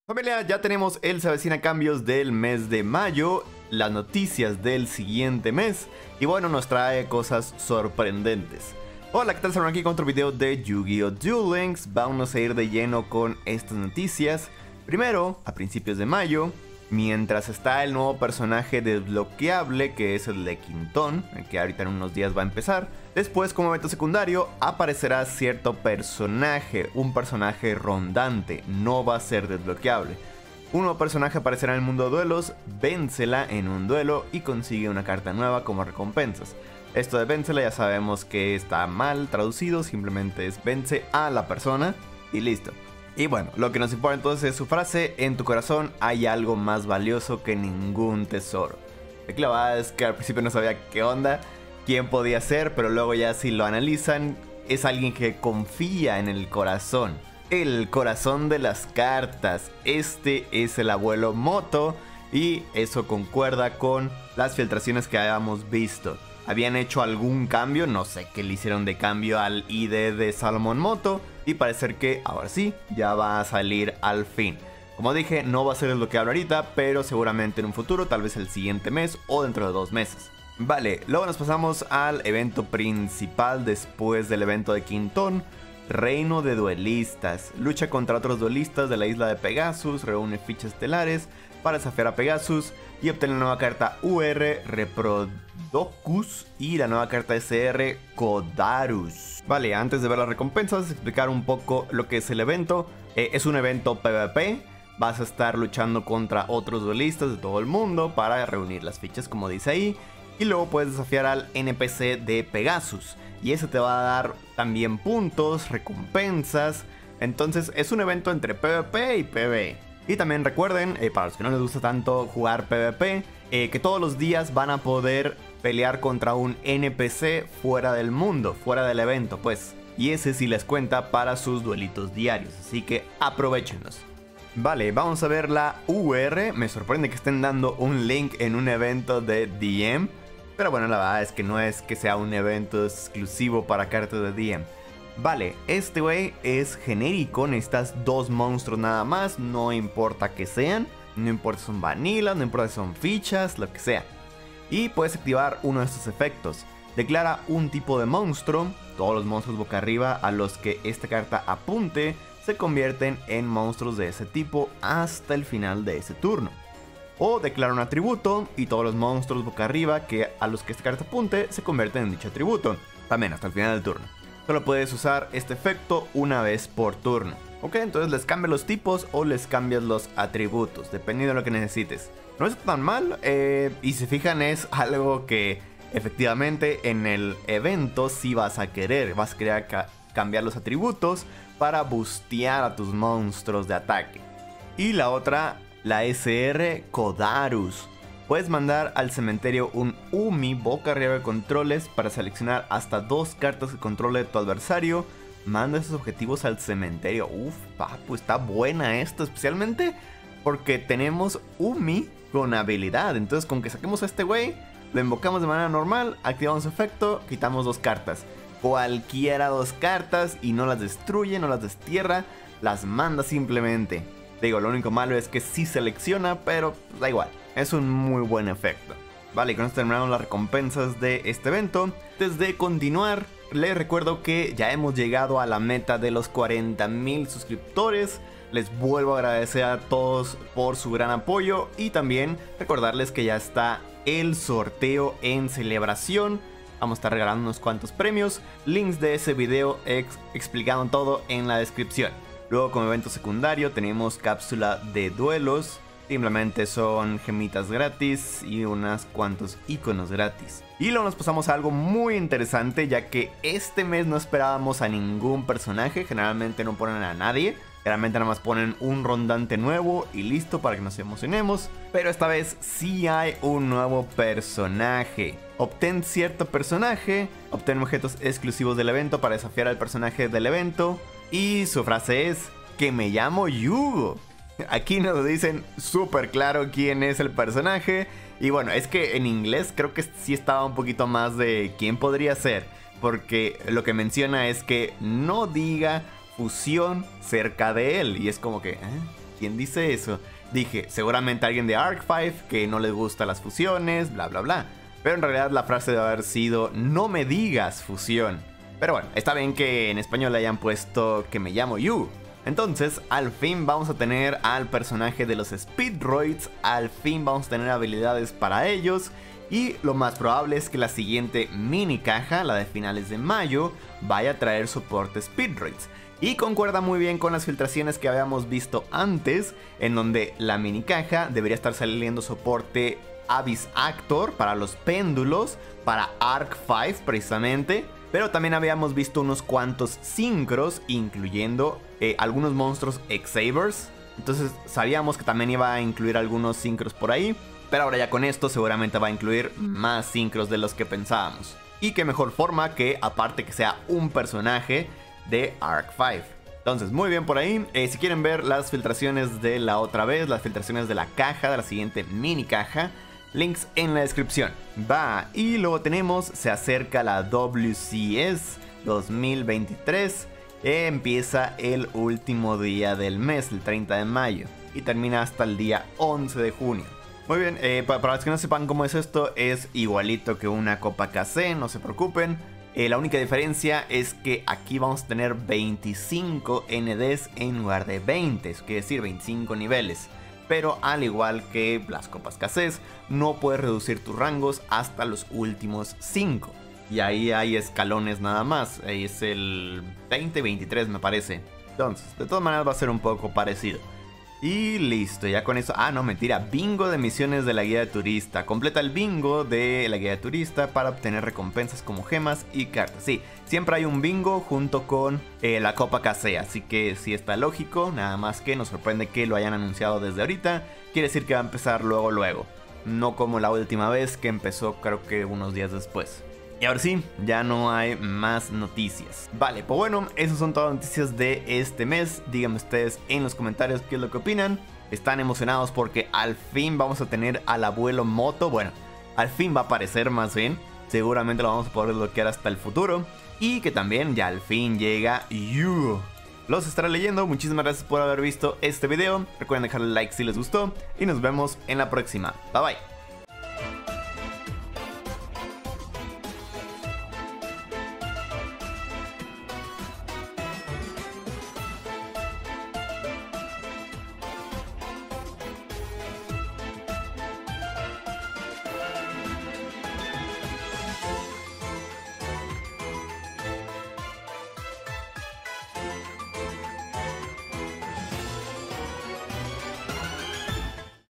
Familia, ya tenemos el Se Avecina Cambios del mes de mayo, las noticias del siguiente mes y bueno, nos trae cosas sorprendentes. Hola, ¿qué tal? Estamos aquí con otro video de Yu-Gi-Oh! Duel Links. Vamos a ir de lleno con estas noticias. Primero, a principios de mayo, mientras está el nuevo personaje desbloqueable, que es el de Quintón, el que ahorita en unos días va a empezar. Después, como evento secundario, aparecerá cierto personaje, un personaje rondante, no va a ser desbloqueable. Un nuevo personaje aparecerá en el mundo de duelos, vénsela en un duelo y consigue una carta nueva como recompensas. Esto de vénsela ya sabemos que está mal traducido, simplemente es vence a la persona y listo. Y bueno, lo que nos importa entonces es su frase: en tu corazón hay algo más valioso que ningún tesoro. Aquí la verdad es que al principio no sabía qué onda, quién podía ser, pero luego ya si lo analizan, es alguien que confía en el corazón. El corazón de las cartas. Este es el abuelo Moto y eso concuerda con las filtraciones que habíamos visto. Habían hecho algún cambio, no sé qué le hicieron de cambio al ID de Salomon Moto y parece que ahora sí, ya va a salir al fin. Como dije, no va a ser desbloqueable ahorita, pero seguramente en un futuro, tal vez el siguiente mes o dentro de 2 meses. Vale, luego nos pasamos al evento principal después del evento de Quintón. Reino de duelistas. Lucha contra otros duelistas de la isla de Pegasus, reúne fichas estelares para desafiar a Pegasus y obtener la nueva carta UR Reprodocus y la nueva carta SR Codarus. Vale, antes de ver las recompensas, explicar un poco lo que es el evento. Es un evento PvP. Vas a estar luchando contra otros duelistas de todo el mundo para reunir las fichas, como dice ahí. Y luego puedes desafiar al NPC de Pegasus. Y ese te va a dar también puntos, recompensas. Entonces es un evento entre PvP y PvE. Y también recuerden, para los que no les gusta tanto jugar PvP, que todos los días van a poder pelear contra un NPC fuera del mundo, fuera del evento pues. Y ese sí les cuenta para sus duelitos diarios, así que aprovechenlos. Vale, vamos a ver la UR. Me sorprende que estén dando un link en un evento de DM. Pero bueno, la verdad es que no es que sea un evento exclusivo para cartas de DM. Vale, este güey es genérico, necesitas 2 monstruos nada más, no importa que sean, no importa si son vanilla, no importa si son fichas, lo que sea. Y puedes activar uno de estos efectos. Declara un tipo de monstruo, todos los monstruos boca arriba a los que esta carta apunte se convierten en monstruos de ese tipo hasta el final de ese turno. O declara un atributo y todos los monstruos boca arriba que a los que esta carta apunte se convierten en dicho atributo, también hasta el final del turno. Solo puedes usar este efecto una vez por turno. Ok, entonces les cambias los tipos o les cambias los atributos, dependiendo de lo que necesites. No es tan mal, y si se fijan es algo que efectivamente en el evento sí vas a querer. Vas a querer cambiar los atributos para bustear a tus monstruos de ataque. Y la otra, la SR Codarus. Puedes mandar al cementerio un Umi boca arriba de controles para seleccionar hasta 2 cartas que controle de tu adversario. Manda esos objetivos al cementerio. Uf, papu, está buena esto, especialmente porque tenemos Umi con habilidad. Entonces con que saquemos a este güey, lo invocamos de manera normal, activamos su efecto, quitamos 2 cartas. Cualquiera 2 cartas y no las destruye, no las destierra, las manda simplemente. Digo, lo único malo es que sí selecciona, pero da igual. Es un muy buen efecto. Vale, con esto terminamos las recompensas de este evento. Antes de continuar, les recuerdo que ya hemos llegado a la meta de los 40,000 suscriptores. Les vuelvo a agradecer a todos por su gran apoyo. Y también recordarles que ya está el sorteo en celebración. Vamos a estar regalando unos cuantos premios. Links de ese video explicando todo en la descripción. Luego, como evento secundario, tenemos cápsula de duelos. Simplemente son gemitas gratis y unos cuantos iconos gratis. Y luego nos pasamos a algo muy interesante, ya que este mes no esperábamos a ningún personaje. Generalmente no ponen a nadie. Generalmente nada más ponen un rondante nuevo y listo para que nos emocionemos. Pero esta vez sí hay un nuevo personaje. Obtén cierto personaje, obtén objetos exclusivos del evento para desafiar al personaje del evento. Y su frase es: que me llamo Yugo. Aquí nos dicen súper claro quién es el personaje. Y bueno, es que en inglés creo que sí estaba un poquito más de quién podría ser. Porque lo que menciona es que no diga fusión cerca de él. Y es como que, ¿quién dice eso? Dije, seguramente alguien de Arc 5 que no les gustan las fusiones, bla bla bla. Pero en realidad la frase debe haber sido, no me digas fusión. Pero bueno, está bien que en español le hayan puesto que me llamo Yu. Entonces, al fin vamos a tener al personaje de los Speedroids, al fin vamos a tener habilidades para ellos. Y lo más probable es que la siguiente mini caja, la de finales de mayo, vaya a traer soporte Speedroids. Y concuerda muy bien con las filtraciones que habíamos visto antes, en donde la mini caja debería estar saliendo soporte Abyss Actor para los péndulos, para Arc 5 precisamente. Pero también habíamos visto unos cuantos sincros, incluyendo algunos monstruos X-Sabers. Entonces sabíamos que también iba a incluir algunos sincros por ahí. Pero ahora ya con esto seguramente va a incluir más sincros de los que pensábamos. Y qué mejor forma que aparte que sea un personaje de Arc 5. Entonces muy bien por ahí. Si quieren ver las filtraciones de la otra vez, las filtraciones de la caja, de la siguiente mini caja, links en la descripción. Va, y luego tenemos, se acerca la WCS 2023. Empieza el último día del mes, el 30 de mayo. Y termina hasta el día 11 de junio. Muy bien, para los que no sepan cómo es esto, es igualito que una Copa KC, no se preocupen. La única diferencia es que aquí vamos a tener 25 NDs en lugar de 20, eso quiere decir 25 niveles. Pero al igual que las copas KCs, no puedes reducir tus rangos hasta los últimos 5. Y ahí hay escalones nada más, ahí es el 20, 23 me parece. Entonces, de todas maneras va a ser un poco parecido. Y listo, ya con eso... Ah, no, mentira. Bingo de misiones de la guía de turista. Completa el bingo de la guía de turista para obtener recompensas como gemas y cartas. Sí, siempre hay un bingo junto con la Copa KC. Así que sí está lógico. Nada más que nos sorprende que lo hayan anunciado desde ahorita. Quiere decir que va a empezar luego. No como la última vez que empezó creo que unos días después. Y ahora sí, ya no hay más noticias. Vale, pues bueno, esas son todas las noticias de este mes. Díganme ustedes en los comentarios qué es lo que opinan. ¿Están emocionados porque al fin vamos a tener al abuelo Moto? Bueno, al fin va a aparecer más bien. Seguramente lo vamos a poder desbloquear hasta el futuro. Y que también ya al fin llega Yu. Los estaré leyendo. Muchísimas gracias por haber visto este video. Recuerden dejarle like si les gustó. Y nos vemos en la próxima. Bye bye.